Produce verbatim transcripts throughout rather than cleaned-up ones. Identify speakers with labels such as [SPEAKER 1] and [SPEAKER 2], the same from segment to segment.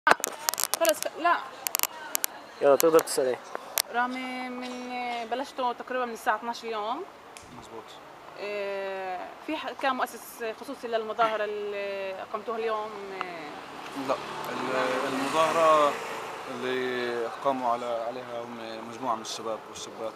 [SPEAKER 1] خلص لا
[SPEAKER 2] يلا تقدر تسأل ايه؟
[SPEAKER 1] رامي من بلشتوا تقريبا من الساعة اثنعش اليوم.
[SPEAKER 3] مظبوط.
[SPEAKER 1] آه، في كان مؤسس خصوصي للمظاهرة اللي أقمتوها اليوم؟
[SPEAKER 3] لا، المظاهرة اللي قاموا على عليها هم مجموعة من الشباب والشابات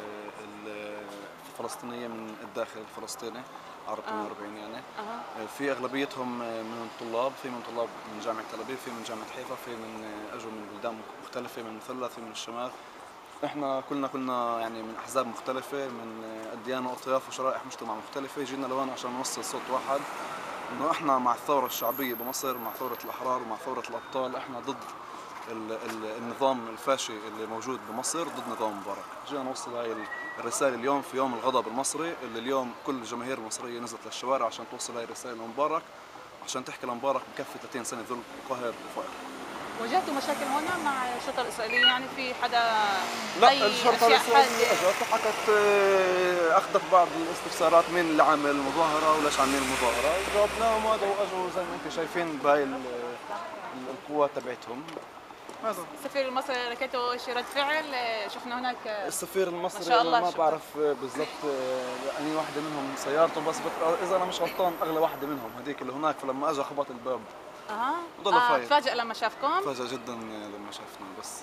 [SPEAKER 3] الفلسطينية من الداخل الفلسطيني عرب ثمانية وأربعين يعني.
[SPEAKER 1] أه.
[SPEAKER 3] في أغلبيتهم من الطلاب، في من طلاب من جامعة تل أبيب، في من جامعة حيفا، في من أجوا من بلدان مختلفة، من المثلث، في من الشمال. احنا كلنا كلنا يعني من احزاب مختلفه، من اديان واطياف وشرائح مجتمع مختلفه، جينا لهون عشان نوصل صوت واحد انه احنا مع الثوره الشعبيه بمصر، مع ثوره الاحرار ومع ثوره الابطال. احنا ضد ال ال النظام الفاشي اللي موجود بمصر، ضد نظام مبارك. جينا نوصل هاي الرساله اليوم في يوم الغضب المصري، اللي اليوم كل الجماهير المصريه نزلت للشوارع عشان توصل هاي الرساله لمبارك، عشان تحكي لمبارك بكفي ثلاثين سنه ذل وقهر وفقر.
[SPEAKER 1] واجهتوا مشاكل هون مع الشرطة الإسرائيلية؟ يعني في حدا
[SPEAKER 3] لا، الشرطة الإسرائيلية اجت وحكت، اخذت بعض الاستفسارات مين اللي عامل المظاهرة وليش عاملين المظاهرة، جاوبناهم وهذا واجوا زي ما انتم شايفين بهاي القوات تبعتهم. هذا
[SPEAKER 1] السفير المصري لقيته شي رد فعل؟ شفنا هناك
[SPEAKER 3] السفير المصري
[SPEAKER 1] ما شاء الله
[SPEAKER 3] انا ما بعرف بالضبط اني واحدة منهم سيارته، بس اذا انا مش غلطان اغلى واحدة منهم هذيك اللي هناك، فلما اجى خبط الباب
[SPEAKER 1] اها
[SPEAKER 3] وضل
[SPEAKER 1] آه
[SPEAKER 3] فايت.
[SPEAKER 1] تفاجأ لما شافكم؟
[SPEAKER 3] تفاجأ جدا لما شافنا، بس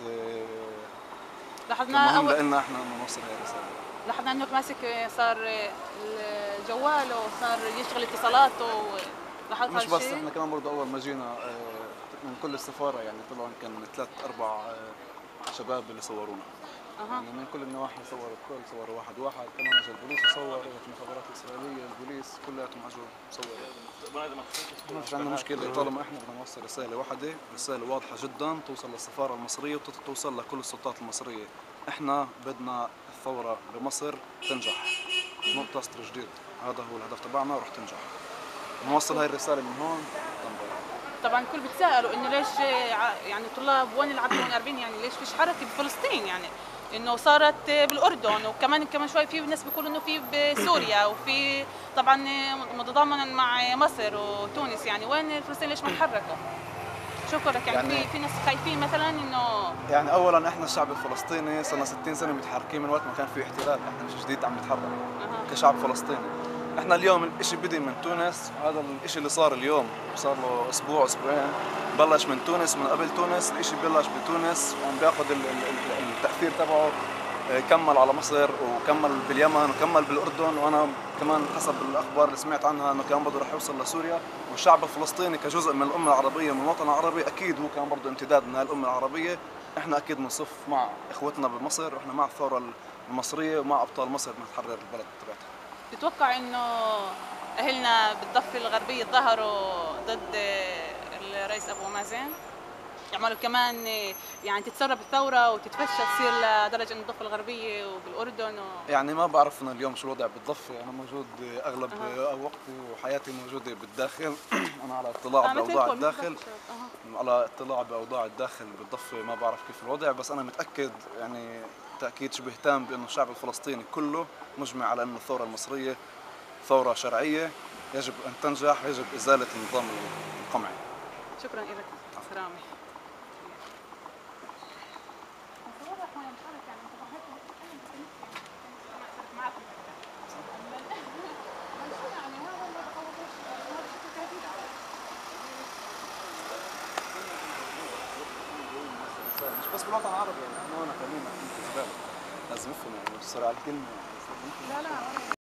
[SPEAKER 1] لاحظنا
[SPEAKER 3] المهم لنا احنا انه نوصل هاي الرسالة.
[SPEAKER 1] لاحظنا انك ماسك صار الجوال وصار يشتغل اتصالاته، لاحظت
[SPEAKER 3] مش بس
[SPEAKER 1] هالشيء؟
[SPEAKER 3] احنا كمان برضه اول ما جينا من كل السفاره يعني طلعوا يمكن ثلاث اربع شباب اللي صورونا.
[SPEAKER 1] أه.
[SPEAKER 3] يعني من كل النواحي صوروا الكل، صوروا واحد واحد، كمان اجى البوليس وصور، اجت المخابرات الاسرائيليه، البوليس كلياتهم اجوا صوروا. ما فيش عندنا مشكله طالما احنا بدنا نوصل رساله واحده، رساله واضحه جدا توصل للسفاره المصريه وتوصل لكل السلطات المصريه. احنا بدنا الثوره بمصر تنجح، نقطه سطر جديد، هذا هو الهدف تبعنا ورح تنجح. نوصل هاي الرساله من هون.
[SPEAKER 1] طبعا الكل بتسالوا انه ليش يعني الطلاب وين اللي عرب ثمانية وأربعين، يعني ليش فيش حركه بفلسطين؟ يعني انه صارت بالاردن، وكمان كمان شوي في ناس بيقولوا انه في بسوريا، وفي طبعا متضامنا مع مصر وتونس. يعني وين فلسطين ليش ما تحركوا؟ شكرك. يعني, يعني في في ناس خايفين مثلا انه
[SPEAKER 3] يعني اولا احنا الشعب الفلسطيني صرنا ستين سنه متحركين من وقت ما كان في احتلال، احنا مش جديد عم نتحرك
[SPEAKER 1] أه.
[SPEAKER 3] كشعب فلسطيني. احنا اليوم الاشي بدي من تونس، هذا الاشي اللي صار اليوم صار له اسبوع اسبوعين، بلش من تونس، من قبل تونس الاشي بلش بتونس وعم بياخذ التاثير تبعه، كمل على مصر وكمل باليمن وكمل بالاردن، وانا كمان حسب الاخبار اللي سمعت عنها انه كان بده رح يوصل لسوريا. والشعب الفلسطيني كجزء من الامه العربيه من الوطن العربي اكيد هو كان برضه امتداد من هاي الامه العربيه. احنا اكيد بنصف مع اخوتنا بمصر، واحنا مع الثوره المصريه ومع ابطال مصر بدنا نحرر البلد تبعتها.
[SPEAKER 1] تتوقع انه اهلنا بالضفه الغربيه ظهروا ضد الرئيس ابو مازن؟ يعملوا كمان يعني تتسرب الثوره وتتفشى تصير لدرجه انه الضفه الغربيه وبالاردن و...
[SPEAKER 3] يعني ما بعرف انا اليوم شو الوضع بالضفه، انا موجود اغلب أه. وقتي وحياتي موجوده بالداخل. انا على اطلاع باوضاع الداخل، أه. على اطلاع باوضاع الداخل بالضفه، ما بعرف كيف الوضع، بس انا متاكد يعني تاكيد شبه تام بانه الشعب الفلسطيني كله مجمع على انه الثوره المصريه ثوره شرعيه يجب ان تنجح، يجب ازاله النظام القمعي.
[SPEAKER 1] شكرا لك رامي.
[SPEAKER 3] مش بس بالوطن العربي، يعني احنا هون كمان في زباله لازم نفهم يعني بسرعه الكلمه.
[SPEAKER 1] لا لا